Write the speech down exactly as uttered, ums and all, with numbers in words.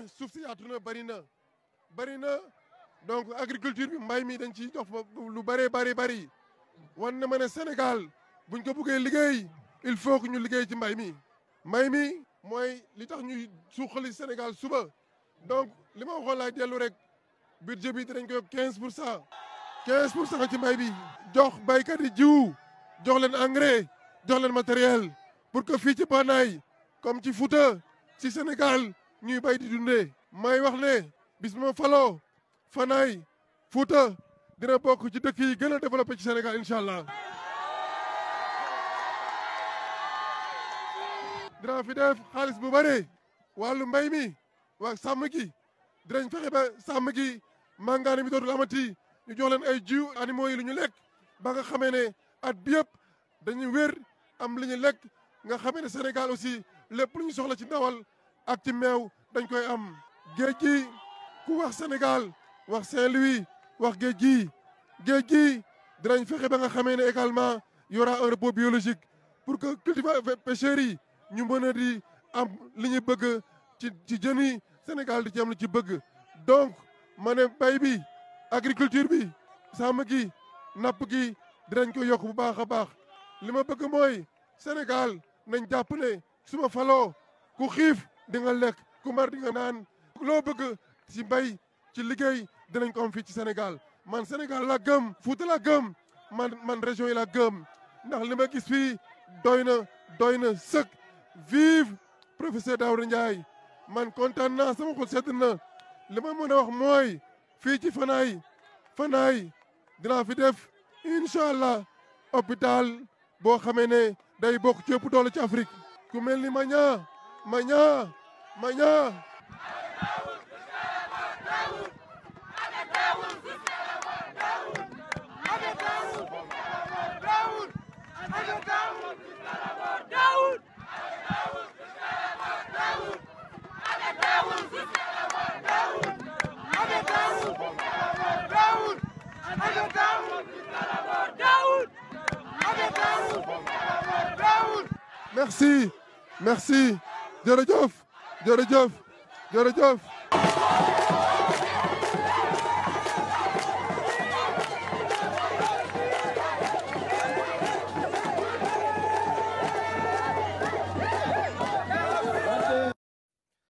suuf si yaatu na bari na bari na donc agriculture bi mbay mi dañ ciy dox lu bëree bari bari wan na ma ne Sénégal buñ ko bëggee liggéey il faut que ñu liggéey ci mbay mi. mbay mi mooy li tax ñuy suuxali Sénégal suba donc li ma waxoon laay dellu rek budget bi dinañ ko quinze pour cent quinze pour cent ci mbay bi jox baykat yi jiwu jox leen engrais jox leen matériel pour que fii ci Banaay comme ci Fouta ci Sénégal ñuy bay di dundee. may wax ne bis ma faloo Fanaay Fouta dina bokk ci dëkk yi gën a développé ci Sénégal incha allah. dina fi def xaalis bu bare wàllu mbay mi waa sàmm gi dinañ fexe ba sàmm gi màngaane mi dootul amati ñu jox leen ay jiw animaux yi lu ñu lekk ba nga xamee ne at bi yëpp dañuy wér am li ñu lekk nga xamee ne Sénégal aussi lépp lu ñu soxla ci ndawal ak ci meew dañ koy am. géej gi ku wax Sénégal wax Saint-Louis wax géej gi géej gi dinañ fexe ba nga xamee ne également y aura un repos biologique pour que cultivateurs pêcheurs yi ñu mën a di am li ñu bëgg ci ci jën yi Sénégal di ci am lu ci bëgg. donc ma ne bay bi agriculture bi sàmm gi napp gi dinañ ko yokk bu baax a baax li ma bëgg mooy Sénégal nañ jàpp ne su ma faloo ku xiif di nga lekk ku mar di nga naan loo bëgg ci mbay ci liggéey dinañ ko am fii ci Sénégal. man Sénégal la gëm Fouta la gëm man man région yi la gëm ndax li ma gis fii doy na doy na sëkk. vive professeur Daouda Ndiaye man kontaan naa sama xol sedd na li ma mën a wax mooy fii ci Fanaay Fanaay dinaa fi def incha allah hôpital boo xamee ne day bokk ci ëpp doole ci Afrique. ku mel ni Magna Magna Magna merci merci jërëjëf jërëjëf jërëjëf